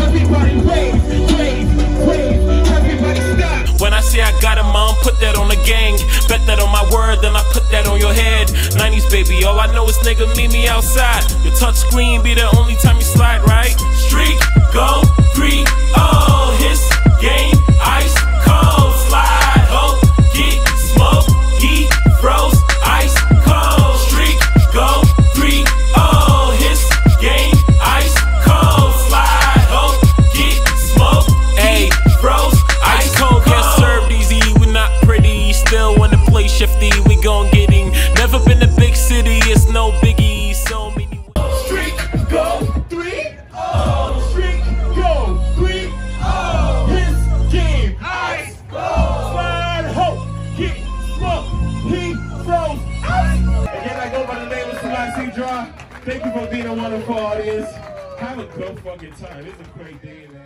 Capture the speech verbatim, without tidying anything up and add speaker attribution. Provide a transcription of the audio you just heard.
Speaker 1: Everybody wave, wave, wave. Everybody stop.
Speaker 2: When I say I got it, mom, put that on the gang. Bet that on my word, then I put that on your head. nineties baby, all I know is nigga meet me outside. Your touch screen be the only time you slide, right? Streak, go, three, oh, his game, ice, cold, slide, ho, get smoke, he froze, ice, cold. Streak, go, three, oh, his game, ice, cold, slide, ho, get smoke, he froze, ice, cold. Get served easy, we not pretty, still wanna play shifty, we gon' get him. Never been a big city, it's no biggie, so many.
Speaker 1: Streak, go, three, oh, streak, go, three, oh, his game, ice, cold, slide, ho, get smoke, he froze, ice. Again, I go by the name of Selassie Draw. Thank you for being a wonderful audience. Have a good fucking time. It's a great day, man.